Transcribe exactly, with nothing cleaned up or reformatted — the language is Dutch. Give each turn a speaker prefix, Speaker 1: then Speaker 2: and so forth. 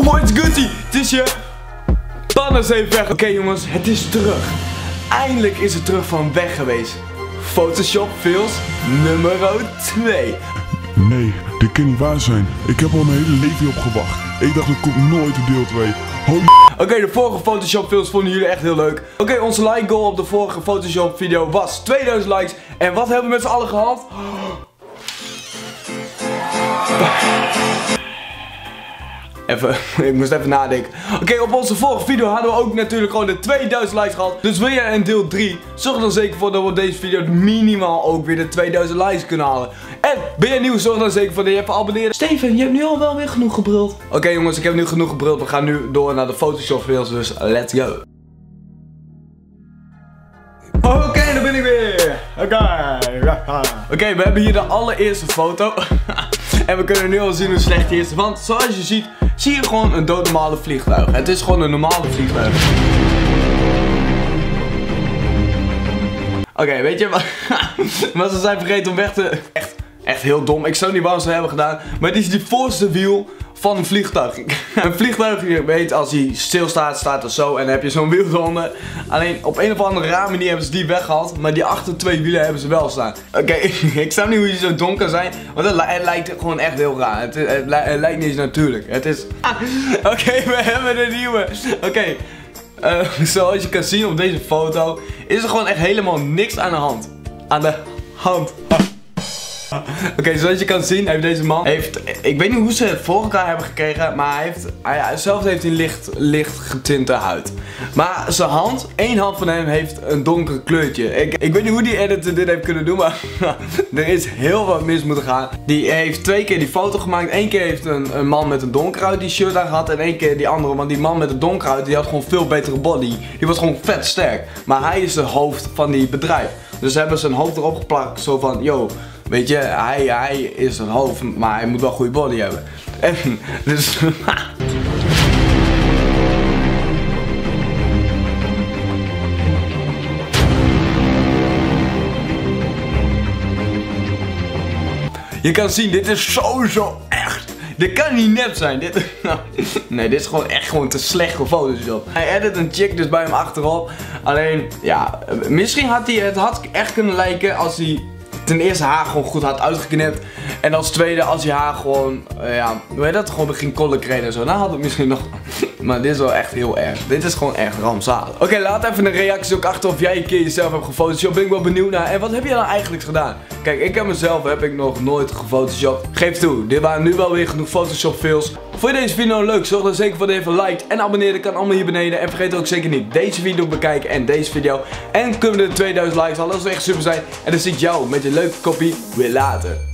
Speaker 1: What's goodie? Het is je Pannen is even weg. Oké okay, jongens, het is terug. Eindelijk is het terug van weg geweest. Photoshop Fails nummer twee.
Speaker 2: Nee, dit kan niet waar zijn. Ik heb al mijn hele leven op gewacht. Ik dacht, er komt nooit een deel twee. Holy.
Speaker 1: Oké, okay, de vorige Photoshop Fails vonden jullie echt heel leuk. Oké, okay, onze like goal op de vorige Photoshop video was tweeduizend likes. En wat hebben we met z'n allen gehad? Even, ik moest even nadenken. Oké, okay, op onze vorige video hadden we ook natuurlijk gewoon de tweeduizend likes gehad. Dus wil jij een deel drie? Zorg er dan zeker voor dat we op deze video minimaal ook weer de tweeduizend likes kunnen halen. En ben je nieuw? Zorg er dan zeker voor dat je even abonneert. Steven, je hebt nu al wel weer genoeg gebruld. Oké okay, jongens, ik heb nu genoeg gebruld. We gaan nu door naar de Photoshop Fails, dus let's go. Oké, okay, daar ben ik weer. Oké, okay. okay, we hebben hier de allereerste foto. En we kunnen nu al zien hoe slecht die is. Want zoals je ziet, zie je gewoon een doodnormale vliegtuig. Het is gewoon een normale vliegtuig. Oké, okay, weet je wat? Maar ze zijn vergeten om weg te... Echt, echt heel dom. Ik zou niet waarom ze hebben gedaan. Maar dit is die voorste wiel van een vliegtuig. Een vliegtuig, je weet, als hij stilstaat, staat er zo. En dan heb je zo'n wiel eronder. Alleen op een of andere rare manier hebben ze die weggehaald. Maar die achter twee wielen hebben ze wel staan. Oké, okay, ik snap niet hoe die zo donker zijn. Want het, het lijkt gewoon echt heel raar. Het, het, het, het lijkt niet eens natuurlijk. Het is... Oké, okay, we hebben de nieuwe. Oké. Okay. Uh, zoals je kan zien op deze foto is er gewoon echt helemaal niks aan de hand. Aan de hand. Oké, okay, zoals je kan zien heeft deze man heeft, ik weet niet hoe ze het voor elkaar hebben gekregen, maar hij heeft, hij, zelf heeft hij licht, licht getinte huid. Maar zijn hand, één hand van hem heeft een donker kleurtje. Ik, ik weet niet hoe die editor dit heeft kunnen doen, maar er is heel wat mis moeten gaan. Die heeft twee keer die foto gemaakt. Eén keer heeft een, een man met een donkerhuid die shirt aan gehad en één keer die andere, want die man met een donkerhuid die had gewoon veel betere body. Die was gewoon vet sterk. Maar hij is de hoofd van die bedrijf. Dus ze hebben zijn hoofd erop geplakt, zo van, yo. Weet je, hij, hij is een hoofd, maar hij moet wel een goede body hebben. En dus... Je kan zien, dit is sowieso echt. Dit kan niet nep zijn. Dit, nee, dit is gewoon echt gewoon te slecht voor Photoshop. Hij edit een chick dus bij hem achterop. Alleen, ja, misschien had hij, het had echt kunnen lijken als hij... ten eerste haar gewoon goed had uitgeknipt. En als tweede als hij haar gewoon, uh, ja, hoe heet dat, gewoon begin color kregen en zo. Nou had het misschien nog, maar dit is wel echt heel erg. Dit is gewoon echt rampzalig. Oké, okay, laat even een reactie ook achter of jij een keer jezelf hebt gefotoshopt. Ben ik wel benieuwd naar. En wat heb je dan eigenlijk gedaan? Kijk, ik heb mezelf, heb ik nog nooit gefotoshopt. Geef toe, dit waren nu wel weer genoeg Photoshop fails. Vond je deze video leuk? Zorg dan zeker voor dat je even liked en abonneer. Dat kan allemaal hier beneden. En vergeet ook zeker niet deze video te bekijken en deze video. En kunnen we de tweeduizend likes halen. Dat zou echt super zijn. En dan zie ik jou met je leuke kopie weer later.